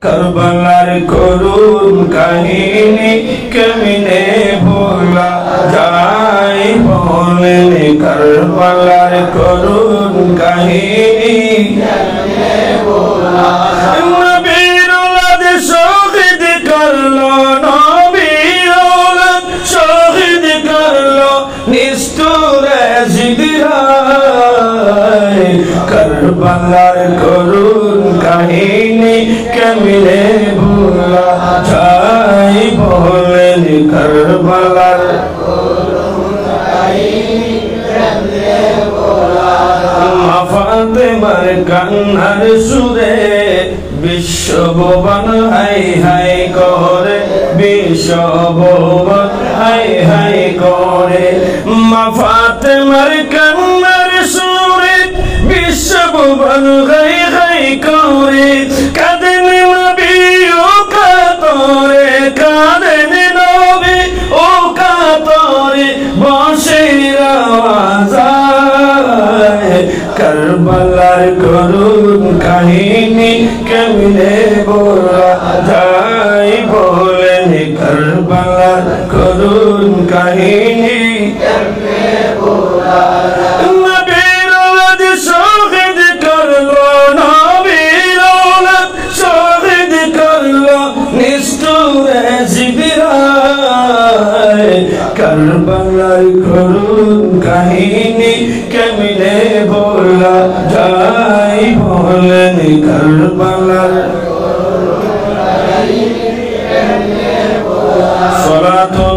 কারবালার করুণ কাহিনী কেমনে ভোলা যায় বলেন কারবালার করুণ কাহিনী কেমনে ভোলা নবীর ওলাদ শহীদ করলো নবীর ওলাদ শহীদ করলো নিষ্ঠুর জিগরায় কারবালার করুণ কাহিনী কেমনে ভোলা যায় বলেন কারবালার করুণ কাহিনী কেমনে ভোলা মা ফাতেমার কান্নার সুরে বিশ্বভুবন হাই হাই করে বিশ্বভুবন হাই হাই করে মা ফাতেমার কান্নার সুরে বিশ্বভুবন হাই হাই করে কাঁদেন নবী ও কাতরে কাঁদেন নবী ও কাতরে বাঁশির আওয়াজ কারবালার করুণ কাহিনী কেমনে বলা যায় বলেন কারবালার করুণ কাহিনী কেমনে বলা নবীর ওলাদ শহীদ করলো নবীর ওলাদ শহীদ করলো নিষ্ঠুর জিগরায় কারবালার করুণ কাহিনী কেমনে বলা যায় বলেন কারবালার করুণ কাহিনী কেমনে বলা